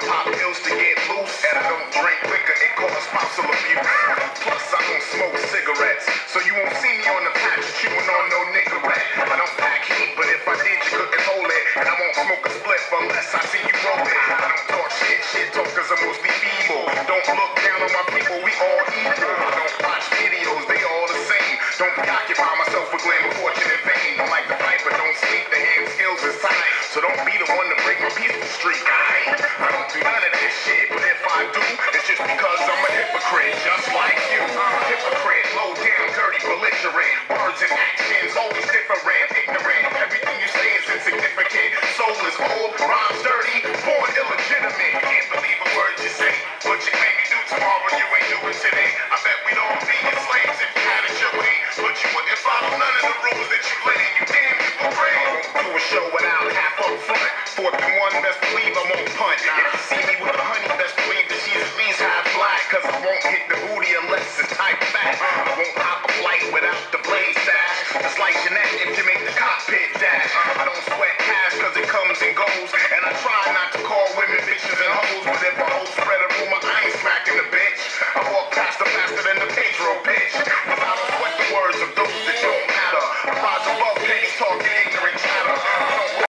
pop pills to get loose, and I don't drink liquor, it causes spousal abuse. Plus, I don't smoke cigarettes, so you won't see me on the patch chewing on no Nicorette. I don't pack heat, but if I did, you couldn't hold it. And I won't smoke a spliff unless I see you roll it. I don't talk shit talkers are mostly feeble. Don't look down on my people, we all equal. I don't watch videos, they all the same. Don't preoccupy myself with glamour, fortune, and fame. Don't like the fight, but don't sleep, the hand skills is tight. So don't be the one to break my peaceful streak, I don't do none of that shit, but if I do, it's just because I'm a hypocrite, just like you. Hypocrite, low down, dirty, belligerent. Words and actions always different, ignorant. Everything you say is insignificant. Soul is old, rhymes dirty, born illegitimate. Can't believe a word you say. What you claim you do tomorrow, you ain't doing today. I bet we'd all be slaves if you had it your way. But you wouldn't follow none of the rules that you lay. You damn hypocrite. I won't do a show without half up front. Fourth and one, best believe I won't punt. If you see me with a honey, best believe that she's at least half black. Cause I won't hit the booty unless it's type fat. I won't hop a flight without the